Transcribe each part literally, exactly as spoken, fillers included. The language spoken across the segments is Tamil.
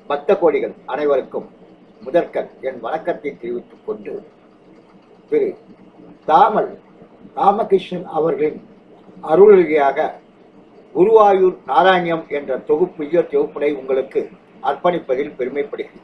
பக்த கோடிகள் அனைவருக்கும் முதற்கண் என் வணக்கத்தை தெரிவித்துக் கொண்டு திரு தாமல் ராமகிருஷ்ணன் அவர்களின் அருள்கையாக குருவாயூர் நாராயணியம் என்ற தொகுப்பு தொகுப்பினை உங்களுக்கு அர்ப்பணிப்பதில் பெருமைப்படுகிறேன்.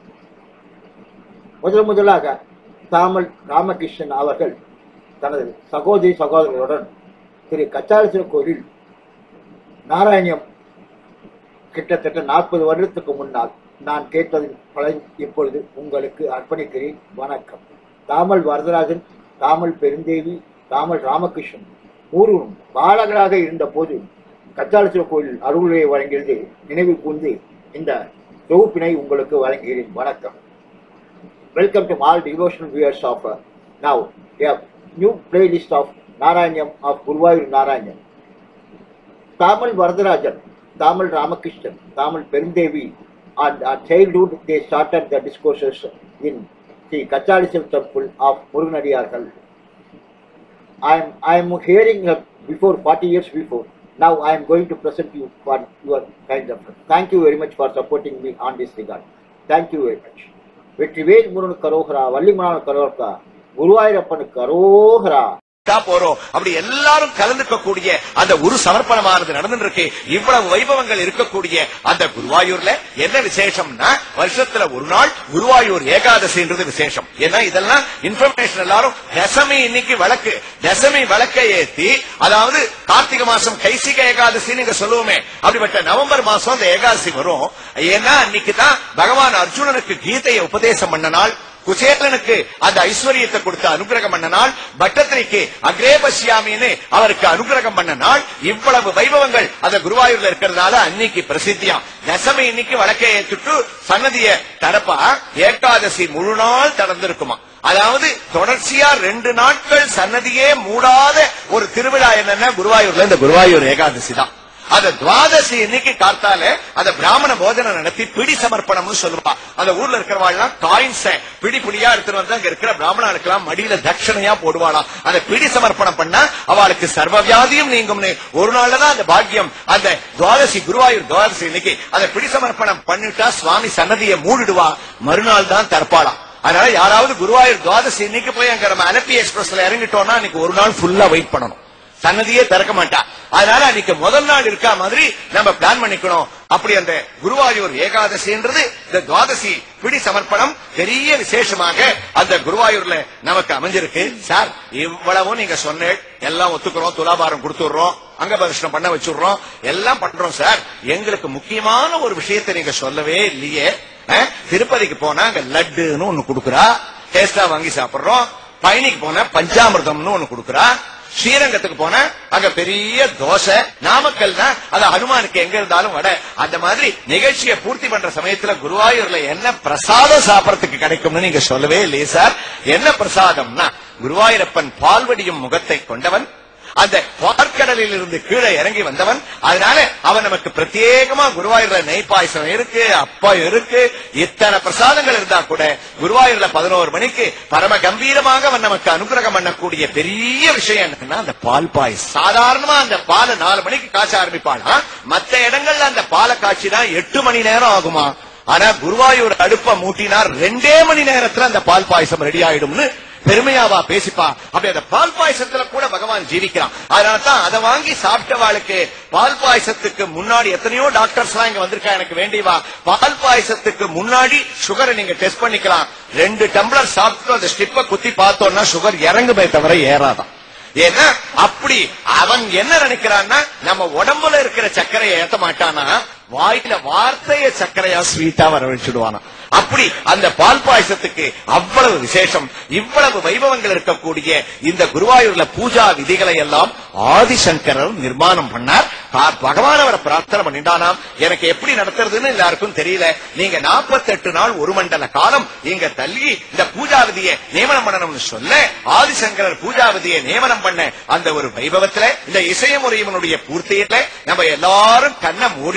முதல் முதலாக தாமல் ராமகிருஷ்ணன் அவர்கள் தனது சகோதரி சகோதரர்களுடன் திரு கச்சாலீஸ்வரர் கோயில் நாராயணியம் கிட்டத்தட்ட நாற்பது வருடத்துக்கு முன்னால் நான் கேட்டதின் பலன் இப்பொழுது உங்களுக்கு அர்ப்பணிக்கிறேன். வணக்கம். தாமல் வரதராஜன், தாமல் பெருந்தேவி, தாமல் ராமகிருஷ்ணன் மூவரும் பாலகராக இருந்த போது கச்சாலீஸ்வரர் கோயில் அருளுரையை வழங்கியது நினைவு கூர்ந்து இந்த தொகுப்பினை உங்களுக்கு வழங்குகிறேன். வணக்கம். Welcome to all devotional viewers of uh, now a new playlist of Narayanyam of Guruvayur Narayanyam. Tamal Varadarajan, Tamal Ramakrishnan, Tamal Perundevi, and our childhood they started the discourses in the Kachalíswarar temple of Muruganadiyargal. I am I am hearing uh, before forty years before. Now I am going to present you for your kind of. Thank you very much for supporting me on this regard. Thank you very much. Vetrivel Murugan கரோகரா, வள்ளிமணான கரோகரா, குருவாயூரப்பனுக்கு கரோகரா. போறோம் அப்படி எல்லாரும் கலந்துக்கக்கூடிய அந்த ஒரு சமர்ப்பணமானது நடந்துட்டு இருக்கு. இவ்வளவு வைபவங்கள் இருக்கக்கூடிய அந்த குருவாயூர்ல என்ன விசேஷம்னா, வருஷத்துல ஒரு நாள் குருவாயூர் ஏகாதசின்றது விசேஷம். ஏன்னா இதெல்லாம் இன்ஃபர்மேஷன் எல்லாரும் தசமி இன்னைக்கு விளக்கு தசமி விளக்கை ஏத்தி, அதாவது கார்த்திகை மாசம் கைசிக ஏகாதசி நீங்க சொல்லுவோமே, அப்படிப்பட்ட நவம்பர் மாசம் அந்த ஏகாதசி வரும். ஏன்னா அன்னைக்கு தான் பகவான் அர்ஜுனனுக்கு கீதையை உபதேசம் பண்ண நாள், குசேலனுக்கு அந்த ஐஸ்வர்யத்தை கொடுத்து அனுகிரகம் பண்ண நாள், பட்டத்திரிக்கு அக்ரேபசியாமின்னு அவருக்கு அனுகிரகம் பண்ண நாள். இவ்வளவு வைபவங்கள் அந்த குருவாயூர்ல இருக்கிறதுனால அன்னைக்கு பிரசித்தியா. தசமி இன்னைக்கு வழக்கை ஏற்றுட்டு சன்னதிய தரப்பா ஏகாதசி முழு நாள் நடந்திருக்குமா. அதாவது தொடர்ச்சியா ரெண்டு நாட்கள் சன்னதியே மூடாத ஒரு திருவிழா என்னன்னா குருவாயூர்ல இந்த குருவாயூர் ஏகாதசி தான். அந்த துவாதசி இன்னைக்கு காத்தால அந்த பிராமண போஜனம் நடத்தி பிடி சமர்ப்பணம்னு சொல்லுவா. அந்த ஊர்ல இருக்கிறவாள்லாம் காயின்ஸ பிடி பிடியா எடுத்துட்டு வந்து அங்க இருக்கிற பிராமணர்களுக்கெல்லாம் மடியில தட்சணையா போடுவாளாம். அந்த பிடி சமர்ப்பணம் பண்ணா அவளுக்கு சர்வவியாதியும் நீங்கும்னு ஒரு நாள்லதான் அந்த பாக்கியம். அந்த துவாதசி குருவாயூர் துவாதசி இன்னைக்கு அந்த பிடி சமர்ப்பணம் பண்ணிட்டா சுவாமி சன்னதியை மூடிடுவா, மறுநாள் தான் தரப்பாளாம். அதனால யாராவது குருவாயூர் துவாதசி இன்னைக்கு போய் அங்க நம்ம அலப்பி எக்ஸ்பிரஸ்ல இறங்கிட்டோம்னா அன்னைக்கு ஒரு நாள் ஃபுல்லா வெயிட் பண்ணணும், சன்னதியே திறக்க மாட்டா. அதனால அன்னைக்கு முதல் நாள் இருக்கா மாதிரி நம்ம பிளான் பண்ணிக்கணும். அப்படி அந்த குருவாயூர் ஏகாதசின்றது இந்த துவாதசி பிடி சமர்ப்பணம் பெரிய விசேஷமாக அந்த குருவாயூர்ல நமக்கு அமைஞ்சிருக்கு. சார் இவ்வளவும் நீங்க சொன்ன எல்லாம் ஒத்துக்கிறோம், துலாபாரம் கொடுத்துடுறோம், அங்கபரிஷ்டம் பண்ண வச்சுடுறோம், எல்லாம் பண்றோம் சார். எங்களுக்கு முக்கியமான ஒரு விஷயத்தை நீங்க சொல்லவே இல்லையே. திருப்பதிக்கு போனா அங்க லட்டுன்னு ஒண்ணு கொடுக்குறா, டேஸ்டா வாங்கி சாப்பிடுறோம். பழனிக்கு போனா பஞ்சாமிர்தம்னு ஒண்ணு கொடுக்குறா, ஸ்ரீரங்கத்துக்கு போன அங்க பெரிய தோசை, நாமக்கல் தான் அது ஹனுமானுக்கு எங்க இருந்தாலும் வட. அந்த மாதிரி நிகழ்ச்சியை பூர்த்தி பண்ற சமயத்துல குருவாயூர்ல என்ன பிரசாதம் சாப்பிடறதுக்கு கிடைக்கும்னு நீங்க சொல்லவே இல்லையே சார். என்ன பிரசாதம்னா, குருவாயூரப்பன் பால்வடியும் முகத்தை கொண்டவன், அந்த பார்க்கடலில் இருந்து கீழே இறங்கி வந்தவன். அதனால அவன் நமக்கு பிரத்யேகமா குருவாயூர்ல நெய் பாயசம் இருக்கு, அப்பம் இருக்கு, இத்தனை பிரசாதங்கள் இருந்தா கூட குருவாயூர்ல பதினோரு மணிக்கு பரம கம்பீரமாக அவன் நமக்கு அனுகிரகம் பண்ணக்கூடிய பெரிய விஷயம் என்னன்னா அந்த பால் பாயசம். சாதாரணமா அந்த பாலை நாலு மணிக்கு காய்ச்ச ஆரம்பிப்பானா, மற்ற இடங்கள்ல அந்த பாலை காய்ச்சினா எட்டு மணி நேரம் ஆகுமா. ஆனா குருவாயூர் அடுப்ப மூட்டினா ரெண்டே மணி நேரத்துல அந்த பால் பாயசம் ரெடி ஆயிடும்னு பெருமையாவா பேசிப்பா. அப்படி அந்த பால் பாயசத்துல கூட பகவான் ஜீவிக்கிறான். அதனாலதான் அதை வாங்கி சாப்பிட்டவாளுக்கு பால் பாயசத்துக்கு முன்னாடி எத்தனையோ டாக்டர்ஸ் எல்லாம் இங்க வந்திருக்கா, எனக்கு வேண்டியவா பால் பாயசத்துக்கு முன்னாடி சுகரை நீங்க டெஸ்ட் பண்ணிக்கலாம். ரெண்டு டம்ளர் சாப்பிட்டு அந்த ஸ்டிப்பை குத்தி பார்த்தோம்னா சுகர் இறங்குமே தவிர ஏறாதான். ஏன்னா அப்படி அவன் என்ன நினைக்கிறான்னா, நம்ம உடம்புல இருக்கிற சர்க்கரையை ஏத்த மாட்டானா, வாயில வார்த்தைய சர்க்கரையா ஸ்வீட்டா வரவழைச்சிடுவானா. அப்படி அந்த பால் பாயசத்துக்கு அவ்வளவு விசேஷம். இவ்வளவு வைபவங்கள் இருக்கக்கூடிய இந்த குருவாயூர்ல பூஜா விதிகளை எல்லாம் ஆதிசங்கரர் நிர்மாணம் பண்ணார். பகவான் அவரை பிரார்த்தனை பண்ணிட்டானாம். எனக்கு எப்படி நடத்துறதுன்னு எல்லாருக்கும் தெரியல, நீங்க நாற்பத்தி எட்டு நாள் ஒரு மண்டல காலம் இங்க தள்ளி இந்த பூஜா விதியை நியமனம் பண்ணணும்னு சொல்ல, ஆதிசங்கரர் பூஜா விதியை நியமனம் பண்ண அந்த ஒரு வைபவத்துல இந்த இசையமுறையினுடைய பூர்த்தியில நம்ம எல்லாரும் கண்ணை மூடிண்டு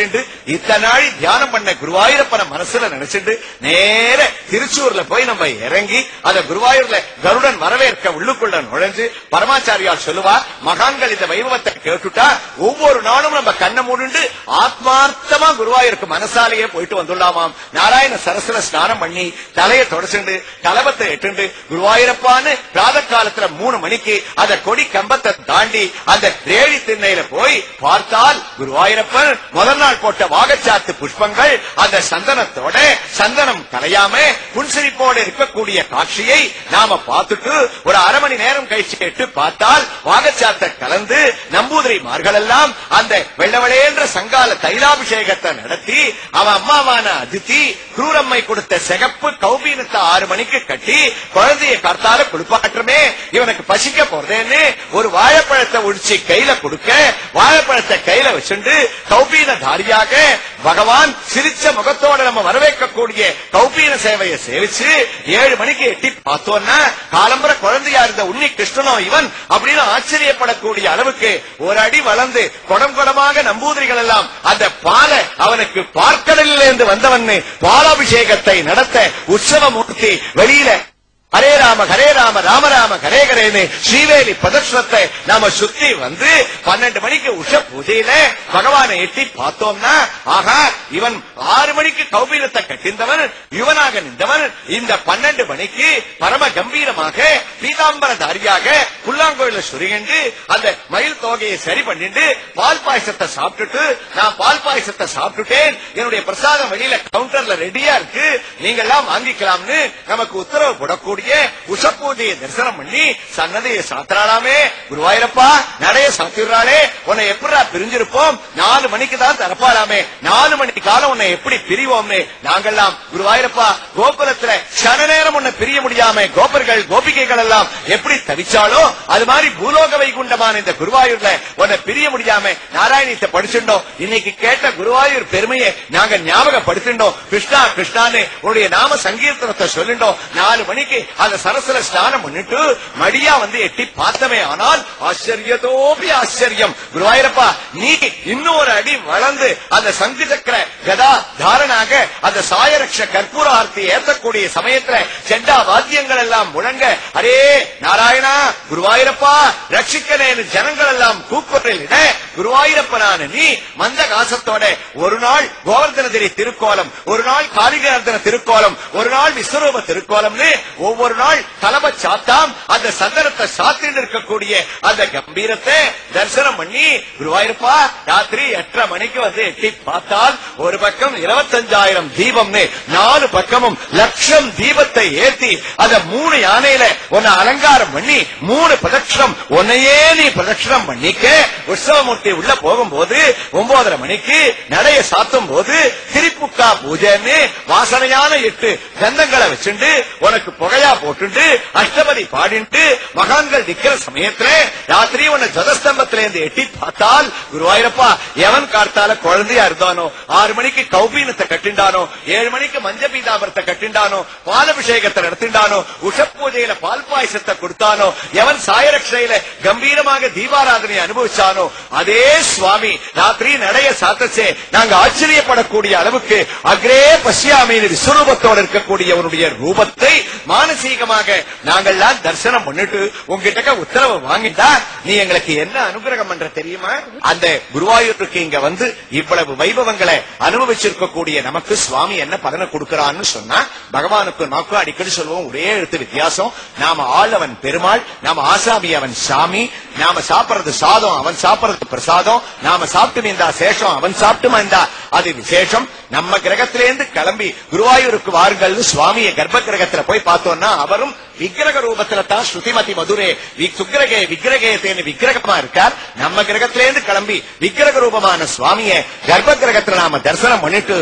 இத்தனை நாள் தியானம் பண்ண குருவாயூரப்பன மனசுல நினைச்சிட்டு நேர திருச்சூர்ல போய் நம்ம இறங்கி அத குருவாயூர்ல கருடன் வரவேற்க உள்ளுக்குள்ள நுழைஞ்சு பரமாச்சாரியார் சொல்லுவார், மகான்கள் இந்த வைபவத்தை கேட்டுட்டா ஒவ்வொரு நாளும் நம்ம கண்ணை மூடுண்டு ஆத்மார்த்தமா குருவாயூருக்கு மனசாலேயே போயிட்டு வந்துள்ளாமாம். நாராயண சரஸ்வர ஸ்நானம் பண்ணி தலையை தொடச்சுண்டு கலபத்தை எட்டுண்டு குருவாயூரப்பான்னு பிராத காலத்துல மூணு மணிக்கு அந்த கொடி கம்பத்தை தாண்டி அந்த ரேழி திண்ணையில போய் பார்த்தால் குருவாயூரப்பன் முதல் நாள் போட்ட வாகச்சாத்து புஷ்பங்கள் அந்த சந்தனத்தோட சந்தனம் கலையாம புன்சிரிப்போடு இருக்கக்கூடிய காட்சியை நாம பார்த்துட்டு ஒரு அரை மணி நேரம் கழிச்சு கேட்டு பார்த்தால் வாகச்சாத்தை கலந்து நம்பூதிரிமார்கள் எல்லாம் அந்த வெள்ளவளேன்ற சங்கால தைலாபிஷேகத்தை நடத்தி அவன் அம்மாவான அதித்தி குரூரம்மை கொடுத்த சிகப்பு கௌபீனத்தை ஆறு மணிக்கு கட்டி குழந்தைய கர்த்தால குளிப்பாட்டுமே இவனுக்கு பசிக்க போறதேன்னு ஒரு வாழைப்பழத்தை உடிச்சு கையில கொடுக்க வாழைப்பழத்தை கையில வச்சுண்டு கௌபீன தாரியாக பகவான் சிரிச்ச முகத்தோட நம்ம வரவேற்கக்கூடிய கௌபீன சேவையை சேவிச்சு ஏழு மணிக்கு எட்டி பார்த்தோம்னா காலம்பர குழந்தையா இருந்த உன்னி கிருஷ்ணனோ இவன் அப்படின்னு ஆச்சரியப்படக்கூடிய அளவுக்கு ஒரு அடி வளர்ந்து குடம் குடமாக நம்பூதிரிகள் எல்லாம் அந்த பாலை அவனுக்கு பார்க்கடலில் இருந்து வந்தவன் பாலாபிஷேகத்தை நடத்த உற்சவமூர்த்தி வெளியில ஹரே ராம ஹரே ராம ராம ராம ஹரே ஹரேன்னு ஸ்ரீவேலி பிரதட்சணத்தை நாம சுத்தி வந்து பன்னெண்டு மணிக்கு உஷ பூஜையில பகவானை எட்டி பார்த்தோம்னா ஆகா இவன் ஆறு மணிக்கு கௌபீனத்தை கட்டிந்தவன் இவனாக நின்றவன் இந்த பன்னெண்டு மணிக்கு பரம கம்பீரமாக பீதாம்பரதாரியாக புல்லாங்கோயில சுருகண்டு அந்த மயில் தொகையை சரி பண்ணிட்டு பால் பாயசத்தை சாப்பிட்டுட்டு நான் பால் பாயசத்தை சாப்பிட்டுட்டேன் என்னுடைய பிரசாதம் வெளியில கவுண்டர்ல ரெடியா இருக்கு நீங்க எல்லாம் வாங்கிக்கலாம்னு நமக்கு உத்தரவு போடக்கூடிய உஷப்பூஜையை தரிசனம் பண்ணி சன்னதியை சாத்திராளாமே. குருவாயூரப்பா நடைய சாத்திடுறாளே உன்னை எப்படா பிரிஞ்சிருப்போம், நாலு மணிக்கு தான் தரப்பாளாமே, நாலு மணிக்கு காலம் உன்னை எப்படி பிரிவோம்னு நாங்கெல்லாம் குருவாயூரப்பா கோகுலத்துல சன நேரம் உன்னை பிரிய முடியாம கோபர்கள் கோபிகைகள் எல்லாம் எப்படி தவிச்சாலோ அது மாதிரி பூலோக வைகுண்டமான இந்த குருவாயூர்ல உன்னை பிரிய முடியாம நாராயணியத்தை படிச்சுட்டோம். இன்னைக்கு கேட்ட குருவாயூர் பெருமையை நாங்க ஞாபகப்படுத்திட்டோம். கிருஷ்ணா கிருஷ்ணான்னு உன்னுடைய நாம சங்கீர்த்தனத்தை சொல்லிட்டோம். நாலு மணிக்கு அந்த சரஸ்வர ஸ்நானம் பண்ணிட்டு மடியா வந்து எட்டி பார்த்தமே ஆனால் ஆச்சரியத்தோபி ஆச்சரியம். குருவாயூரப்பா நீ இன்னொரு அடி வளர்ந்து அந்த சங்கு சக்கர கதா தாரணாக அந்த சாயரக்ஷ கற்பூர ஆர்த்தி ஏற்றக்கூடிய சமயத்துல செண்டா வாத்தியங்கள் எல்லாம் முழங்க அரே நாராயணா குருவாயூரப்பா ரட்சிக்கனேன்னு ஜனங்கள் எல்லாம் கூக்குரலிட குருவாயூரப்பனான நீ மந்த காசத்தோட ஒரு நாள் கோவர்தனகிரி திருக்கோலம், ஒரு நாள் காளிகர்தன திருக்கோலம், ஒரு நாள் விஸ்வரூப திருக்கோலம்னு ஒவ்வொரு நாள் கலப சாத்தாம் அந்த சந்தனத்தை சாத்திட்டு இருக்கக்கூடிய அந்த கம்பீரத்தை தரிசனம் பண்ணி குருவாயூரப்பா ராத்திரி எட்டரை மணிக்கு வந்து எட்டி பார்த்தால் ஒரு பக்கம் இருபத்தஞ்சாயிரம் தீபம்னு நாலு பக்கமும் லட்சம் தீபத்தை ஏற்றி அந்த மூணு யானையில உன்னை அலங்காரம் பண்ணி மூணு பிரதட்சணம் உன்னையே நீ பிரதட்சணம் பண்ணிக்க உற்சவமூர்த்தி உள்ள போகும்போது ஒன்பதரை மணிக்கு நடைய சாத்தும் போது திரிப்புக்கா பூஜைன்னு வாசனையான எட்டு கந்தங்களை வச்சுண்டு உனக்கு புகையா போட்டு அஷ்டபதி பாடிட்டு மகான்கள் நிக்கிற சமயத்துல ராத்திரி உன்னை ஜதஸ்தம்பத்தில இருந்து எட்டி பார்த்தால் குருவாயூரப்பா எவன் கார்த்தால குழந்தையா இருந்தானோ ஆறு மணிக்கு கௌபீனத்தை கட்டிண்டானோ ஏழு மணிக்கு மஞ்ச பீதாபரத்தை கட்டிண்டானோ பாலபிஷேகத்தை நடத்திண்டானோ உஷ பூஜையில பால் பாயசத்தை கொடுத்தானோ எவன் சாயரக்ஷையில கம்பீரமாக தீபாராதனை அனுபவிச்சானோ அதே சுவாமி ராத்திரி நடைய சாத்தச்சே நாங்க ஆச்சரியப்படக்கூடிய அளவுக்கு அக்ரே பசியாமின் விஸ்வரூபத்தோடு இருக்கக்கூடிய அவனுடைய ரூபத்தை மானசீகமாக நாங்கள்லாம் தரிசனம் பண்ணிட்டு உங்ககிட்ட உத்தரவு வாங்கிட்டா நீ எங்களுக்கு என்ன அனுகிரகம் பண்ற தெரியுமா? அந்த குருவாயூருக்கு இங்க வந்து இவ்வளவு வைபவங்களை அனுபவிச்சிருக்கக்கூடிய நமக்கு சுவாமி என்ன பலனை கொடுக்கிறான்னு சொன்னா பகவானுக்கு நமக்கு அடிக்கடி சொல்லுவோம் ஒரே எழுத்து வித்தியாசம். நாம ஆள் அவன் பெருமாள், நாம ஆசாமி அவன் சாமி, நாம சாப்பிடுறது சாதம் அவன் சாப்பிடுறது பிரசாதம், நாம சாப்பிட்டு இருந்தா சேஷம் அவன் சாப்பிட்டு இருந்தா அது விசேஷம். நம்ம கிரகத்திலேருந்து கிளம்பி குருவாயூருக்கு வாருங்கள் சுவாமியை கர்ப்ப கிரகத்துல போய் பார்த்தோம்னா அவரும் விக்கிரக ரூபத்துல தான் ஸ்ருதிமதி மதுரே சுக்கிரகே விக்கிரகேத்தேன்னு விக்கிரகமா இருக்கார். நம்ம கிரகத்திலேருந்து கிளம்பி விக்கிரக ரூபமான சுவாமியை கர்ப்ப கிரகத்துல நாம தரிசனம் பண்ணிட்டு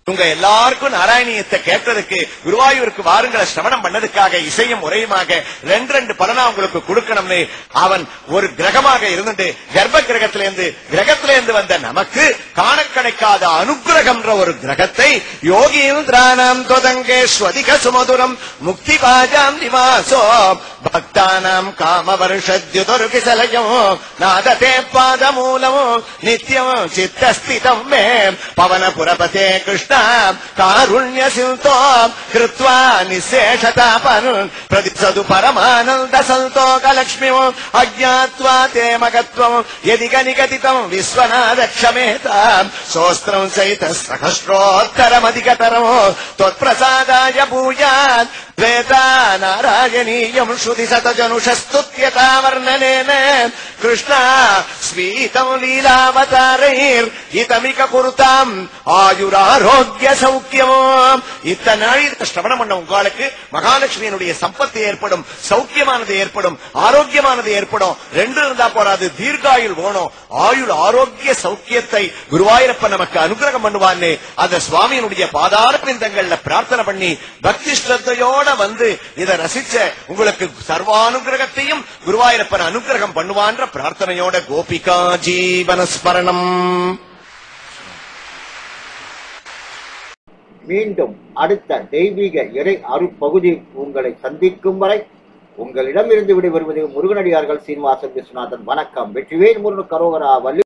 உங்க எல்லாருக்கும் நாராயணியத்தை கேட்டதுக்கு குருவாயூருக்கு வாருங்களை சிரவணம் பண்ணதுக்காக இசையும் உரையுமாக ரெண்டு ரெண்டு பலனா உங்களுக்கு கொடுக்கணும்னு அவன் ஒரு கிரகமாக இருந்துட்டு கர்ப்ப கிரகத்திலிருந்து கிரகத்திலிருந்து வந்த நமக்கு காண கிடைக்காத அனுகிரகம்ன்ற ஒரு கிரகத்தை யோகீந்திராணாம் தொதங்கே ஸ்வதிக சுமதுரம் முக்தி பாஜாம் நிவாசோ பக்தானாம் காம வருஷத்யுதொருகிசலயோ நாததே பாதமூலமோ நித்யம் சித்தஸ்திதம் மே பவனபுரபதே கிருஷ்ண காருண்ய சிந்தோ கிருத்வா நிசேஷதாபன் பிரதிசது பரமானந்த சந்தோக லக்ஷ்மிமோ அஜ்ஞாத்வா தே மகத்வம் யதிக நிகதிதம் விஸ்வநாத க்ஷமேதாம் சோஸ்திரம் சைத சகஸ்ரோத்தரமதிகதரமோ त्वत्प्रसादाय भूयात् वेदा नारायणीयम् श्रुति सतजनुषस्तुत्यता वर्णनेन कृष्ण स्वीतम् लीलावतारैर् इतमिक कुरुताम् ஆயுராரோக்கிய சௌக்கியமோ. இத்தனை நாள் சிரவணம் பண்ண உங்களுக்கு மகாலட்சுமியினுடைய சம்பத்து ஏற்படும், சௌக்கியமானது ஏற்படும், ஆரோக்கியமானது ஏற்படும். ரெண்டு இருந்தா போறாது, தீர்காயுள் வேணும். ஆயுள் ஆரோக்கிய சௌக்கியத்தை குருவாயூரப்ப நமக்கு அனுகிரகம் பண்ணுவான்னு அந்த சுவாமியினுடைய பாதார பிந்தங்கள்ல பிரார்த்தனை பண்ணி பக்தி ஸ்ரத்தையோட வந்து இதை ரசிச்ச உங்களுக்கு சர்வானுகிரகத்தையும் குருவாயூரப்பன் அனுகிரகம் பண்ணுவான்ற பிரார்த்தனையோட கோபிகா ஜீவனஸ்மரணம். மீண்டும் அடுத்த தெய்வீக இறை அருட்பகுதி உங்களை சந்திக்கும் வரை உங்களிடமிருந்து விடைபெறுவது முருகனடியார்கள் சீனிவாசன் விஸ்வநாதன். வணக்கம். வெற்றிவேல் முருகன் கரோகரா. வள்ளி